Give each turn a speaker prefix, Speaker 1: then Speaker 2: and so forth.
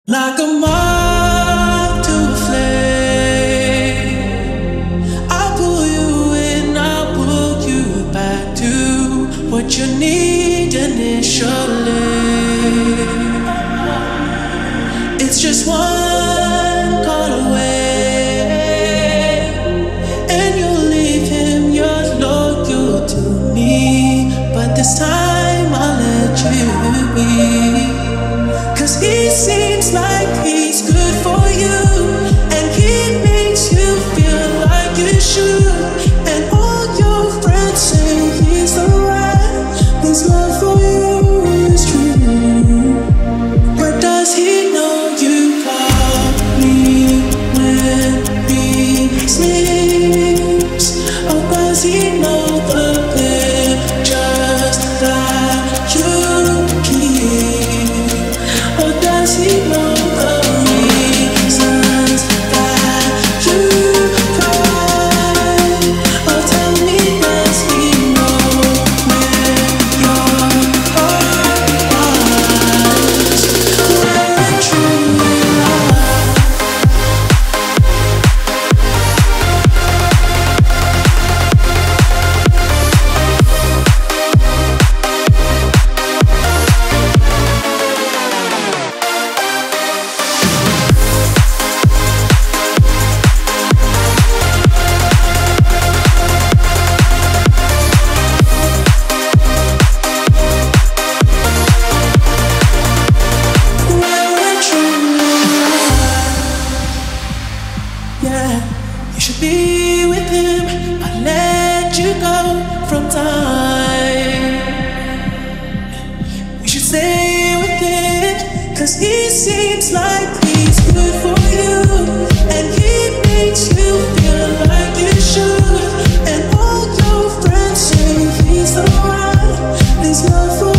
Speaker 1: Like a moth to a flame, I'll pull you in, I'll pull you back to what you need initially. It's just one call away, and you'll leave him, you're loyal to me. But this time I'll let you be. 'Cause he seems like he's good for you, and he makes you feel like you should. And all your friends say he's the one, his love for you is true. But does he know you call me when he sleeps? Or does he know the pictures that you keep? Or does he know the reasons that you cry? Or tell me, does he know where your heart lies? Where it truly lies. Yeah, you should be with him. I let you go from time. You should stay with him, 'cause he seems like he's good for you, and he makes you feel like you should. And all your friends say he's the one, his love for